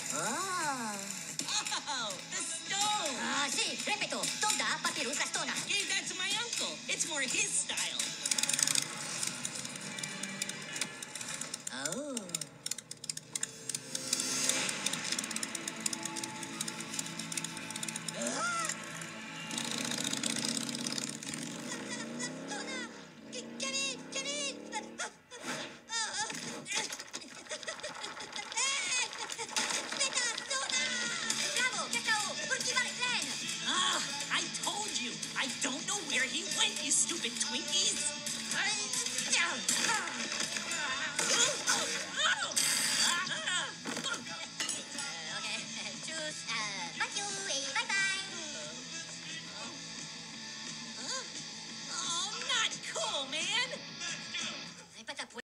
Ah. Oh, the stone! Sì, ripeto, dov'è papyrus la stona? Gave that to my uncle. It's more his style.